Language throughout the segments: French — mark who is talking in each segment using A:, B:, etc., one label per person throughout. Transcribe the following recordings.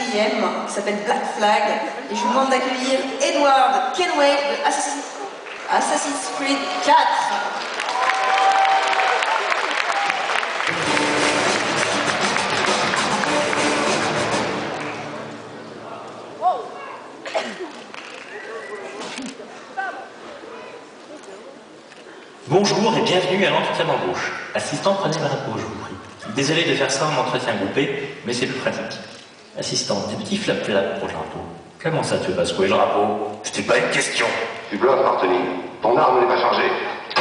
A: 4e qui s'appelle Black Flag. Et je vous demande d'accueillir Edward Kenway de Assassin's Creed 4.
B: Bonjour et bienvenue à l'entretien d'embauche. Assistant, prenez le drapeau, je vous prie. Désolé de faire ça en entretien groupé, mais c'est plus pratique. Assistant, des petits flap-flap pour le drapeau. Comment ça, tu vas secouer le drapeau?
C: C'était pas une question. Tu bluffes, Martini. Ton arme n'est pas chargée.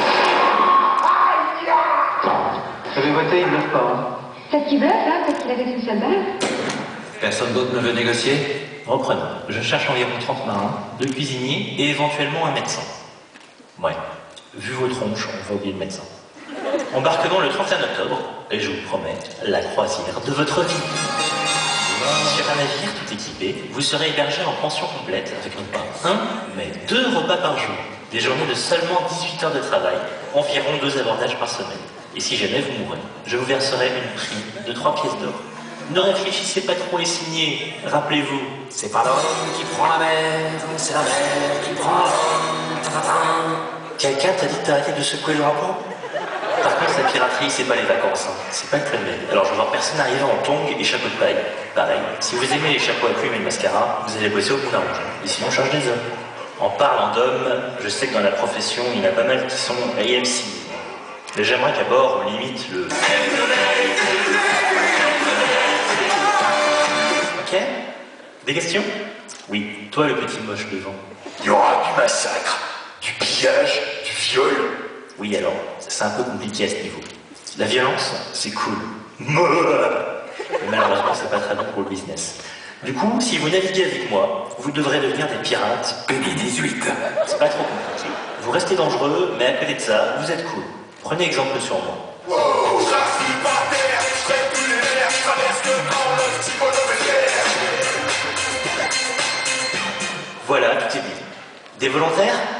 D: Vous avez voté, il ne bluffe pas, hein.
E: Peut-être qu'il bluffe, hein, peut-être qu'il avait une seule balle.
B: Personne d'autre ne veut négocier? Reprenons. Je cherche environ 30 marins, 2 cuisiniers et éventuellement un médecin. Ouais. Vu vos tronches, on va oublier le médecin. Embarquons le 31 octobre, et je vous promets, la croisière de votre vie. Sur un navire tout équipé, vous serez hébergé en pension complète, avec non pas un, mais 2 repas par jour. Des journées de seulement 18 heures de travail, environ 2 abordages par semaine. Et si jamais vous mourrez, je vous verserai une prime de 3 pièces d'or. Ne réfléchissez pas trop et signez, rappelez-vous.
F: C'est pas l'homme qui prend la mer, c'est la mer qui prend l'homme.
B: Quelqu'un t'a dit d'arrêter de secouer le drapeau? Par contre, la piraterie, c'est pas les vacances, hein. C'est pas le Club Med. Alors je vais voir personne arriver en tongs et chapeau de paille. Pareil, si vous aimez les chapeaux à plumes et le mascara, vous allez bosser au Moulin Rouge. Et sinon, on charge des hommes. En parlant d'hommes, je sais que dans la profession, il y en a pas mal qui sont AMC. Mais j'aimerais qu'à bord, on limite le... Ok? Des questions? Oui, toi le petit moche devant.
C: Il y aura du massacre, du pillage, du viol.
B: Oui, alors, c'est un peu compliqué à ce niveau. La violence, c'est cool. Mais malheureusement, c'est pas très bon pour le business. Du coup, si vous naviguez avec moi, vous devrez devenir des pirates.
C: Peggy 18.
B: C'est pas trop compliqué. Vous restez dangereux, mais à côté de ça, vous êtes cool. Prenez exemple sur moi.
C: Wow, j'arrive par terre, je serai plus les nerfs, je traverse le grand, le petit bonhomme est fier.
B: Voilà, tout est dit. Des volontaires?